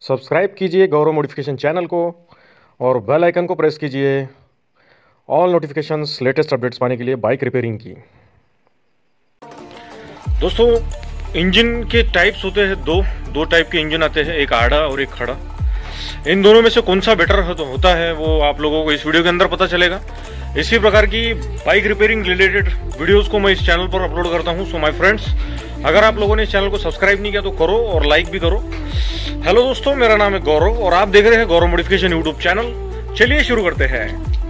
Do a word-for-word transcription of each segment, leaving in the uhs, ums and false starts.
Subscribe कीजिए गौरव modification channel को और बेल आइकन को प्रेस कीजिए ऑल नोटिफिकेशंस लेटेस्ट अपडेट्स पाने के लिए बाइक रिपेयरिंग की। दोस्तों, इंजन के टाइप्स होते हैं दो दो टाइप के इंजन आते हैं, एक आड़ा और एक खड़ा। इन दोनों में से कौन सा बेटर होता है वो आप लोगों को इस वीडियो के अंदर पता चलेगा। इसी प्रकार की बाइक रिपेयरिंग रिलेटेड वीडियोस को मैं इस चैनल पर अपलोड करता हूं। सो माय फ्रेंड्स, अगर आप लोगों ने इस चैनल को सब्सक्राइब नहीं किया तो करो और लाइक भी करो। हेलो दोस्तों, मेरा नाम है गौरव और आप देख रहे हैं गौरव मॉडिफिकेशन यूट्यूब चैनल। चलिए शुरू करते हैं।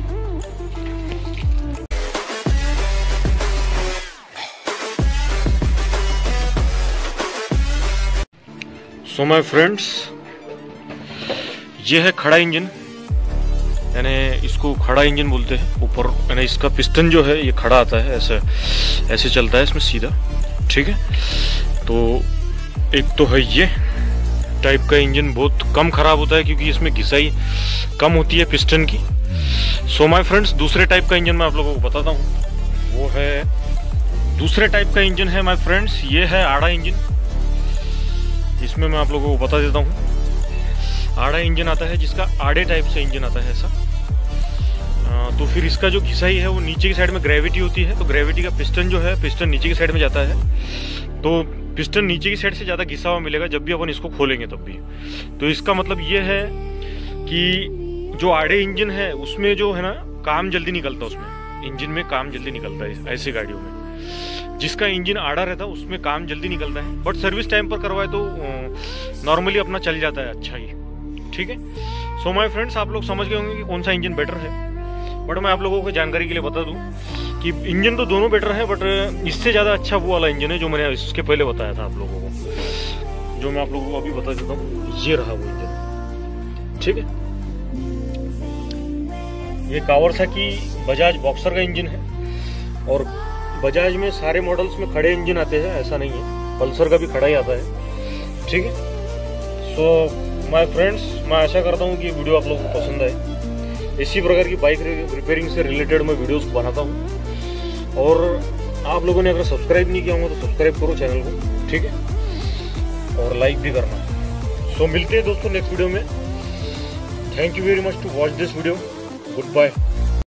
सो माय फ्रेंड्स, ये है खड़ा इंजन, यानी इसको खड़ा इंजन बोलते हैं। ऊपर यानी इसका पिस्टन जो है ये खड़ा आता है, ऐसे ऐसे चलता है इसमें सीधा, ठीक है। तो एक तो है ये टाइप का इंजन, बहुत कम खराब होता है क्योंकि इसमें घिसाई कम होती है पिस्टन की। सो माय फ्रेंड्स, दूसरे टाइप का इंजन मैं आप लोगों को बताता हूँ। वो है दूसरे टाइप का इंजन है माय फ्रेंड्स, ये है आड़ा इंजन। इसमें मैं आप लोगों को बता देता हूँ, आड़ा इंजन आता है जिसका आड़े टाइप से इंजन आता है ऐसा। आ, तो फिर इसका जो घिसाई है वो नीचे की साइड में ग्रेविटी होती है, तो ग्रेविटी का पिस्टन जो है पिस्टन नीचे की साइड में जाता है, तो पिस्टन नीचे की साइड से ज़्यादा घिसा हुआ मिलेगा जब भी अपन इसको खोलेंगे तब भी। तो इसका मतलब ये है कि जो आड़े इंजन है उसमें जो है ना काम जल्दी निकलता है, उसमें इंजन में काम जल्दी निकलता है ऐसी गाड़ियों में। जिसका इंजन आड़ा रहता है उसमें काम जल्दी निकलता है, बट सर्विस टाइम पर करवाए तो नॉर्मली अपना चल जाता है अच्छा ही, ठीक है। सो माय फ्रेंड्स, आप लोग समझ गए होंगे कि कौन सा इंजन बेटर है, बट मैं आप लोगों को जानकारी के लिए बता दूं कि इंजन तो दोनों बेटर है, बट इससे ज़्यादा अच्छा वो वाला इंजन है जो मैंने इसके पहले बताया था आप लोगों को, जो मैं आप लोगों को अभी बता देता हूँ। ये रहा वो इंजन, ठीक है। ये कावासाकी बजाज बॉक्सर का इंजन है और बजाज में सारे मॉडल्स में खड़े इंजन आते हैं, ऐसा नहीं है, पल्सर का भी खड़ा ही आता है, ठीक है। सो माय फ्रेंड्स, मैं आशा करता हूँ कि वीडियो आप लोगों को पसंद आए। इसी प्रकार की बाइक रिपेयरिंग से रिलेटेड मैं वीडियोस बनाता हूँ और आप लोगों ने अगर सब्सक्राइब नहीं किया होगा तो सब्सक्राइब करो चैनल को, ठीक है, और लाइक भी करना। सो मिलते हैं दोस्तों नेक्स्ट वीडियो में। Thank you very much to watch this video. Good bye.